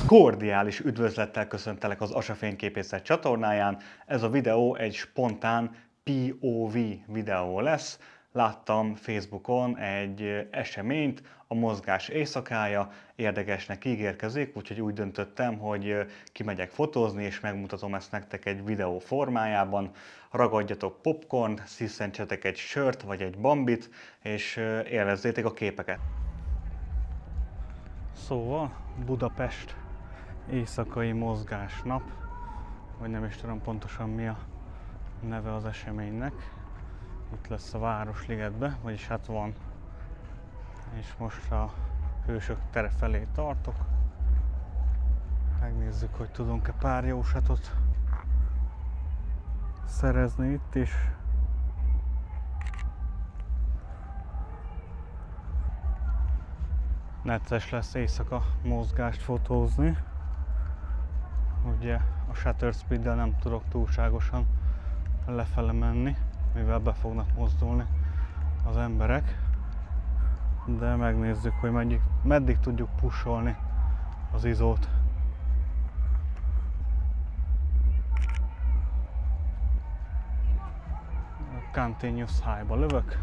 Kordiális üdvözlettel köszöntelek az Asa Fényképészet csatornáján. Ez a videó egy spontán POV videó lesz. Láttam Facebookon egy eseményt, a mozgás éjszakája, érdekesnek ígérkezik, úgyhogy úgy döntöttem, hogy kimegyek fotózni, és megmutatom ezt nektek egy videó formájában. Ragadjatok popcornt, sziszentsetek egy sört vagy egy bambit, és élvezzétek a képeket. Szóval Budapest éjszakai mozgásnap, vagy nem is tudom pontosan mi a neve az eseménynek. Itt lesz a Városligetbe, vagyis hát van. És most a Hősök tere felé tartok. Megnézzük, hogy tudunk-e pár jósatot szerezni itt is. Necces lesz éjszaka mozgást fotózni. Ugye a shutter speeddel nem tudok túlságosan lefele menni, mivel be fognak mozdulni az emberek. De megnézzük, hogy meddig tudjuk pusolni az izót. Continuous high-ba lövök,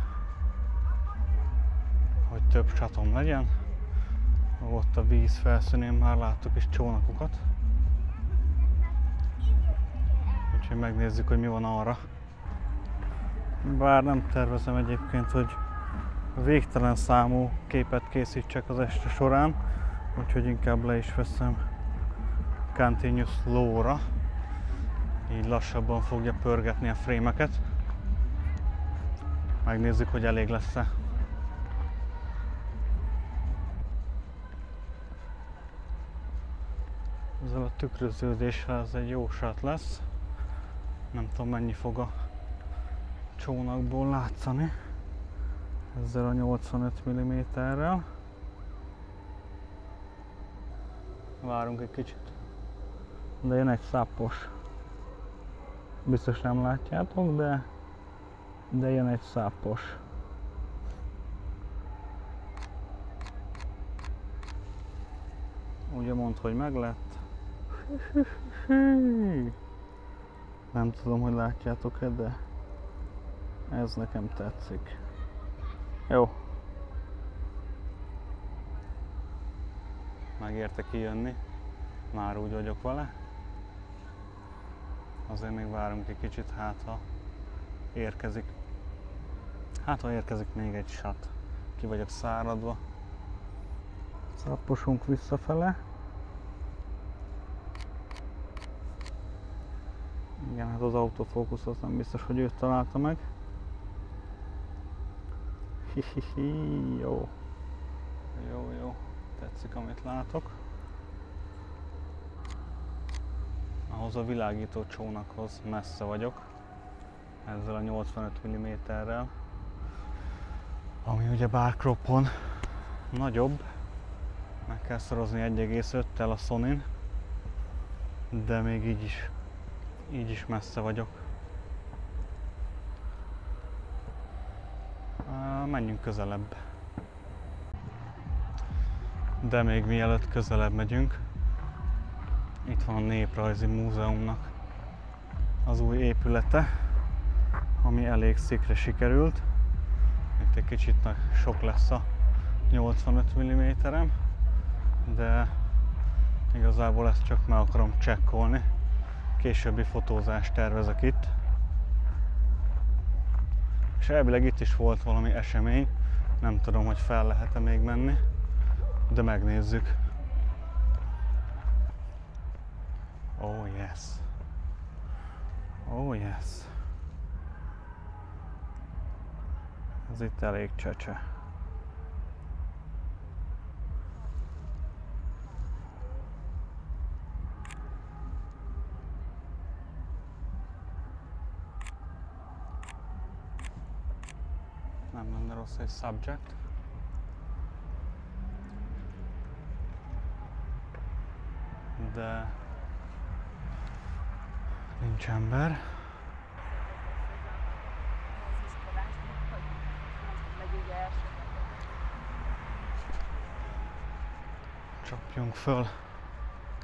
hogy több csatom legyen. Ott a víz felszínén már láttuk is csónakokat. Úgyhogy megnézzük, hogy mi van arra. Bár nem tervezem egyébként, hogy végtelen számú képet készítsek az este során, úgyhogy inkább le is veszem Continuous Low-ra. Így lassabban fogja pörgetni a frémeket. Megnézzük, hogy elég lesz-e. Ezzel a tükröződéssel ez egy jó shot lesz. Nem tudom, mennyi fog a csónakból látszani. Ezzel a 85 mm-rel. Várunk egy kicsit. De jön egy szápos. Biztos nem látjátok, de jön egy szápos. Ugye mondd, hogy meg lett. Nem tudom, hogy látjátok-e, de ez nekem tetszik. Jó. Megérte kijönni. Már úgy vagyok vele. Azért még várunk egy kicsit, hát ha érkezik. Hát ha érkezik még egy shot. Ki vagyok száradva. Szapposunk visszafele. Igen, hát az autofókusz az nem biztos, hogy őt találta meg. Hihihi, jó. Jó. Tetszik, amit látok. Ahhoz a világító csónakhoz messze vagyok. Ezzel a 85 mm-rel. Ami ugye backcropon nagyobb. Meg kell szorozni 1,5-tel a Sonyn. De még így is messze vagyok. Menjünk közelebb. De még mielőtt közelebb megyünk, itt van a Néprajzi Múzeumnak az új épülete, ami elég szikre sikerült. Itt egy kicsit sok lesz a 85 mm-em, de igazából ezt csak meg akarom csekkolni. Későbbi fotózást tervezek itt. És elvileg itt is volt valami esemény. Nem tudom, hogy fel lehet-e még menni, de megnézzük. Oh yes. Oh yes. Ez itt elég csecse. Nem lenne rossz egy subject. De nincs ember. Csapjunk föl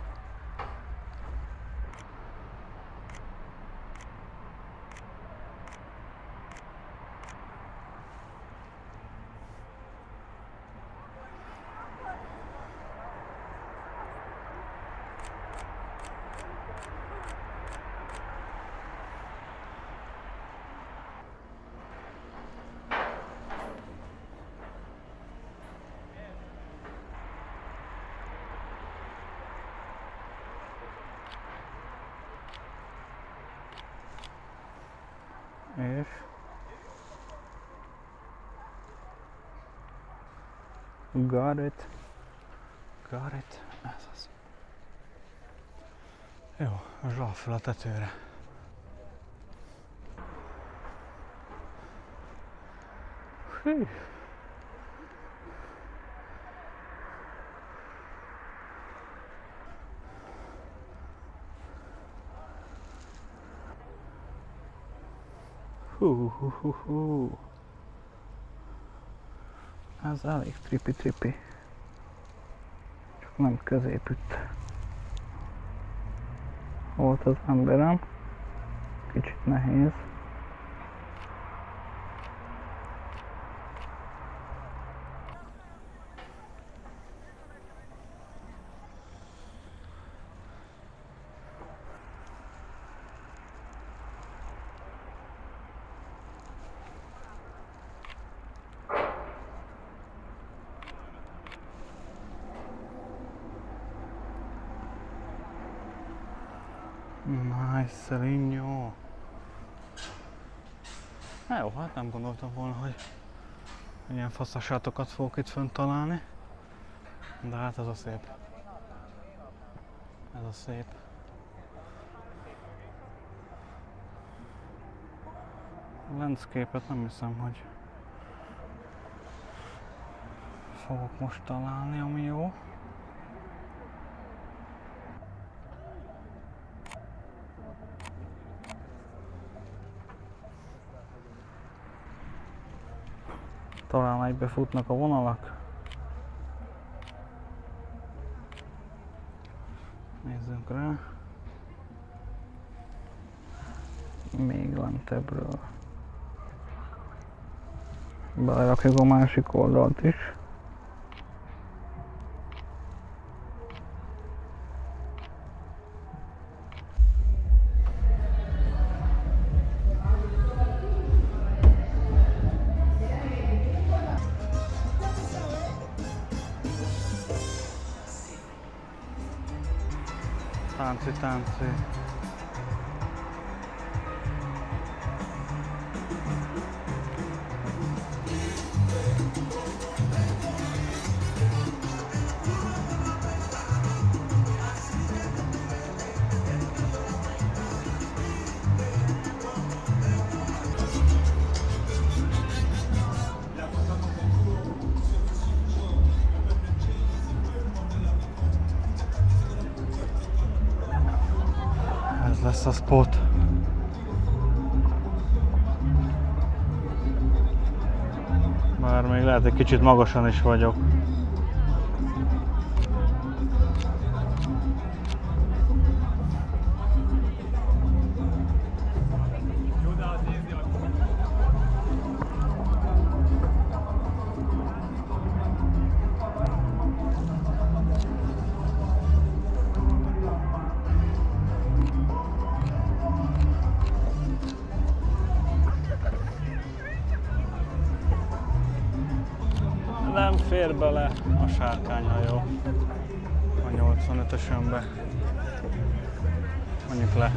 És got it. Ez az. Jó, zsal fel a tetőre. Hű. Hú. Ez elég tripi. Csak nem középütt. Volt az emberem. Kicsit nehéz. Marcelinho. Jó, hát nem gondoltam volna, hogy ilyen faszasátokat fogok itt fönt találni. De hát ez a szép. Ez a szép. A landscape-et nem hiszem, hogy fogok most találni, ami jó. Talán egybefutnak a vonalak. Nézzünk rá. Még lentebbről. Belerakjuk a másik oldalt is. Tánci. Ez lesz a spot. Bár még lehet, egy kicsit magasan is vagyok. Nem fér bele a sárkányhajó a 85-ösönbe. Menjünk le.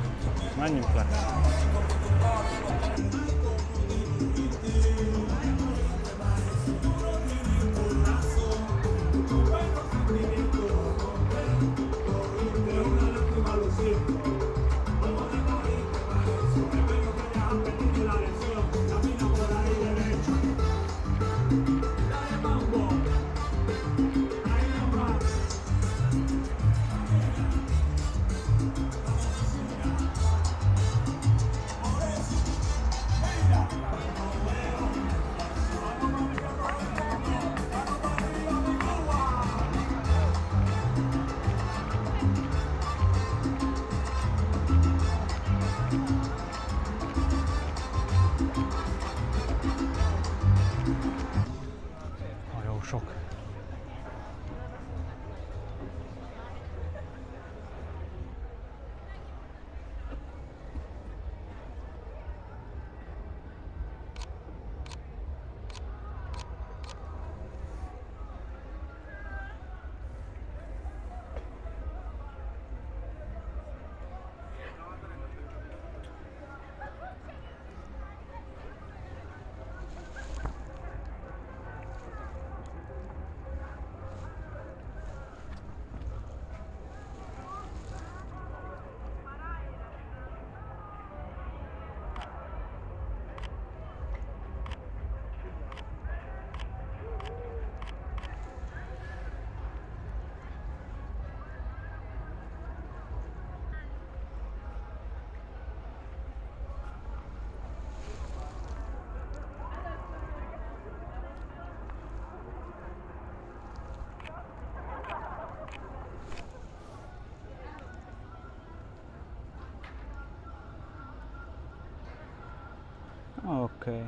Oké.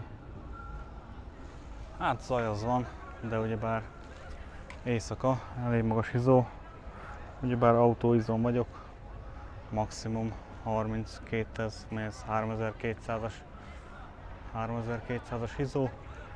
Hát zaj az van, de ugyebár éjszaka, elég magas izó. Ugyebár autóizón vagyok, maximum 32, ez mész 3200-as izó.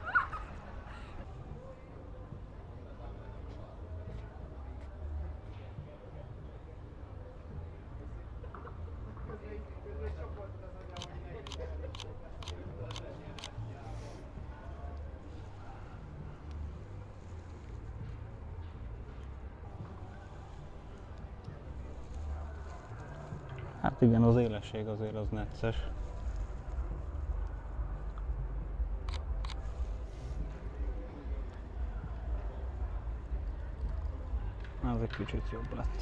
Hát igen, az élesség azért az necces. Ez egy kicsit jobb lett.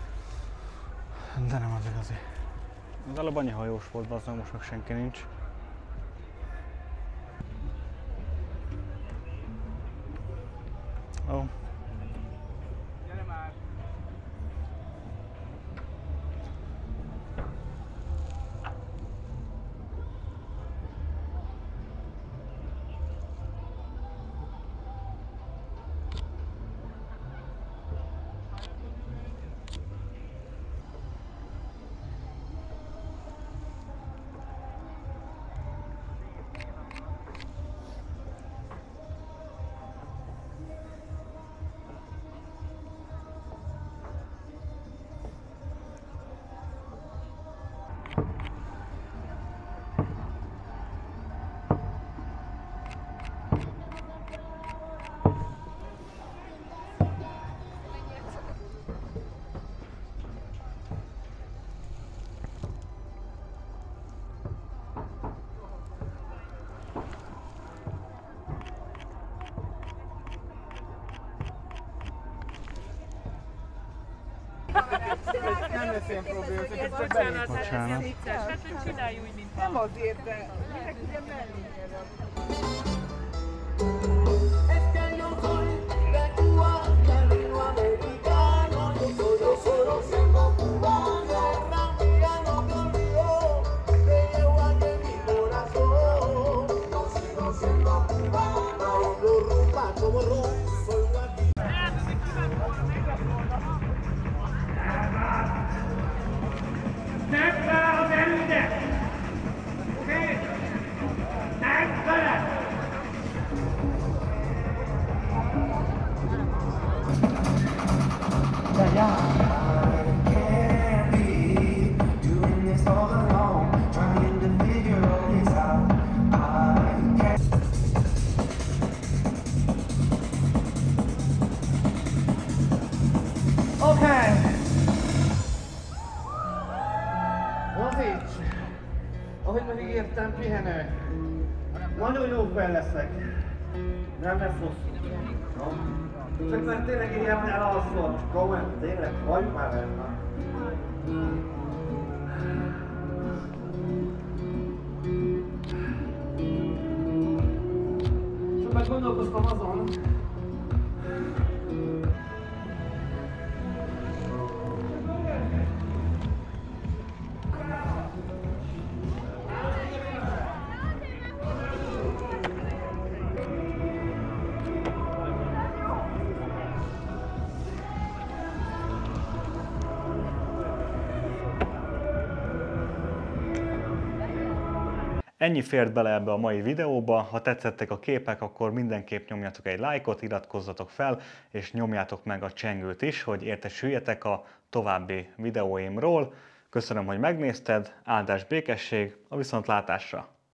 De nem az igazi. Az előbb annyi hajós volt, bazdmeg, most meg senki nincs. Ó. Gyere már! Nem lesz ilyen probléma, csak csak belép. Bocsánat. Hát, hogy csinálj úgy, mint Nem azért, de minek ugye mellényre. Es que yo soy de Cuba, latinoamericano, yo solo siendo cubano, la mía no me olvidó, te llevo aquí en mi corazón, yo sigo siendo cubano, lo rumba como ron, soy guaquí. Okay. Mozics! Ahogy megígértem, pihenő. Nagyon jó fel leszek. Nem lesz hosszú. No. Csak már tényleg így elalszol. Komolyan, tényleg, hagyd már el. Sokat gondolkoztam azon, Ennyi fért bele ebbe a mai videóba, ha tetszettek a képek, akkor mindenképp nyomjatok egy lájkot, iratkozzatok fel, és nyomjátok meg a csengőt is, hogy értesüljetek a további videóimról. Köszönöm, hogy megnézted, áldás békesség, a viszontlátásra!